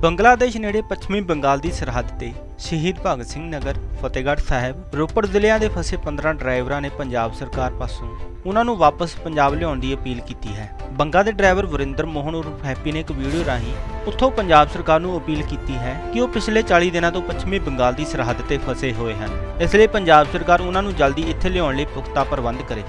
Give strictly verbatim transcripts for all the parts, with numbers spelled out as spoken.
ਬੰਗਲਾਦੇਸ਼ ਨੇੜੇ ਪੱਛਮੀ ਬੰਗਾਲ ਦੀ ਸਰਹੱਦ ਤੇ ਸ਼ਹੀਦ ਭਗਤ ਸਿੰਘ ਨਗਰ, ਫਤਿਹਗੜ੍ਹ ਸਾਹਿਬ, ਰੋਪੜ ਜ਼ਿਲ੍ਹਿਆਂ ਦੇ ਫਸੇ ਪੰਦਰਾਂ ਡਰਾਈਵਰਾਂ ਨੇ ਪੰਜਾਬ ਸਰਕਾਰ ਪਾਸੋਂ ਉਹਨਾਂ ਨੂੰ ਵਾਪਸ ਪੰਜਾਬ ਲਿਆਉਣ ਦੀ ਅਪੀਲ ਕੀਤੀ ਹੈ। ਬੰਗਾ ਦੇ ਡਰਾਈਵਰ ਵਰਿੰਦਰ ਮੋਹਨ ਉਰਫ ਹੈਪੀ ਨੇ ਇੱਕ ਵੀਡੀਓ ਰਾਹੀਂ ਉੱਥੋਂ ਪੰਜਾਬ ਸਰਕਾਰ ਨੂੰ ਅਪੀਲ ਕੀਤੀ ਹੈ ਕਿ ਉਹ ਪਿਛਲੇ ਚਾਲੀ ਦਿਨਾਂ ਤੋਂ ਪੱਛਮੀ ਬੰਗਾਲ ਦੀ ਸਰਹੱਦ ਤੇ ਫਸੇ ਹੋਏ ਹਨ, ਇਸ ਲਈ ਪੰਜਾਬ ਸਰਕਾਰ ਉਹਨਾਂ ਨੂੰ ਜਲਦੀ ਇੱਥੇ ਲਿਆਉਣ ਲਈ ਪੁਖਤਾ ਪ੍ਰਬੰਧ ਕਰੇ।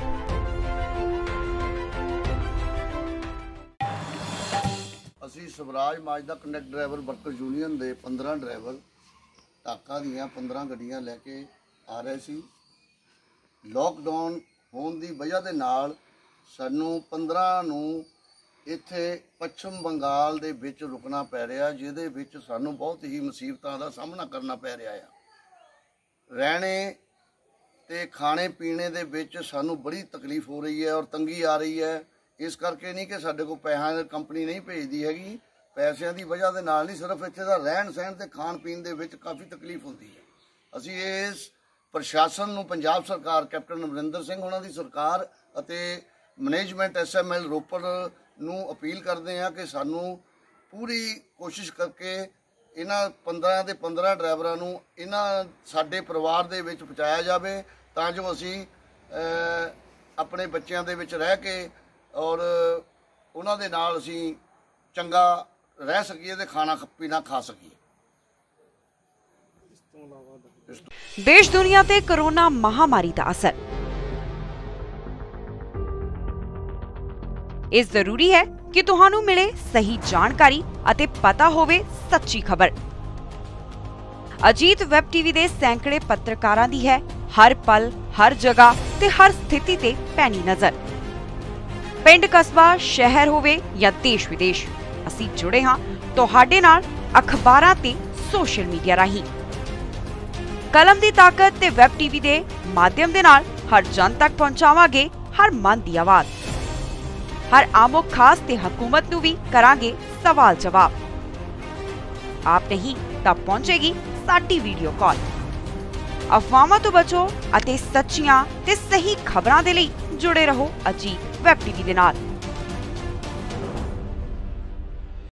ਅਸੀਂ Swaraj Mazda conductor driver worker union ਦੇ पंद्रह ਡਰਾਈਵਰ ਢਾਕਾ ਦੀਆਂ पंद्रह ਗੱਡੀਆਂ ਲੈ ਕੇ ਆ ਰਹੇ ਸੀ। ਲੋਕਡਾਊਨ ਹੋਣ ਦੀ ਵਜ੍ਹਾ ਦੇ ਨਾਲ ਸਾਨੂੰ पंद्रह ਨੂੰ ਇੱਥੇ ਪੱਛਮ ਬੰਗਾਲ ਦੇ ਵਿੱਚ ਰੁਕਣਾ ਪੈ ਰਿਹਾ, ਜਿਹਦੇ ਵਿੱਚ ਸਾਨੂੰ ਬਹੁਤ ਹੀ ਮੁਸੀਬਤਾਂ ਦਾ ਸਾਹਮਣਾ ਕਰਨਾ ਪੈ ਰਿਹਾ ਆ। ਰਹਿਣੇ ਤੇ ਖਾਣੇ ਪੀਣੇ ਦੇ ਵਿੱਚ ਸਾਨੂੰ ਬੜੀ ਤਕਲੀਫ ਹੋ ਰਹੀ ਹੈ ਔਰ ਤੰਗੀ ਆ ਰਹੀ ਹੈ। इस करके नहीं कि साढ़े को पैसा कंपनी नहीं भेजती हैगी, पैसों की वजह के नाल नहीं, सिर्फ इत्थे दा रहन सहन ते खाण पीण दे विच काफ़ी तकलीफ होती है। असी इस प्रशासन नूं पंजाब सरकार कैप्टन अमरिंदर सिंह होना दी सरकार अते management S M L Ropar नूं अपील करते हैं कि सानू पूरी कोशिश करके इन्हां पंद्रह दे पंद्रह ड्राइवरां नूं इन्हां साडे परिवार दे विच पहुंचाया जावे तां जो असी अपने बच्चों दे विच रह के और उन्हां दे नाल असीं चंगा रह सकीए ते खाना पीना खा सकीए। देश दुनिया ते कोरोना महामारी दा असर। इस जरूरी है कि तुहानू मिले सही जानकारी अते पता होवे सच्ची खबर। अजीत वैब टीवी दे सैकड़े पत्रकारां दी है हर पल हर जगह ते हर स्थिति ते पैनी नजर। पिंड कस्बा शहर होवे या देश विदेश, असी जुड़े हाँ तुहाडे नाल अखबारां ते सोशल मीडिया राही। कलम दी ताकत ते वैब टीवी दे माध्यम दे नाल हर जन तक पहुंचावांगे हर मन दी आवाज। हर आमो खास ते हुकूमत नूं भी करांगे सवाल जवाब। आप नहीं तब पहुंचेगी साडी वीडियो कॉल। अफवाहां तो बचो अते सच्चियां ते सही खबरां दे लई जुड़े रहो अजीत वैब टीवी दे नाल।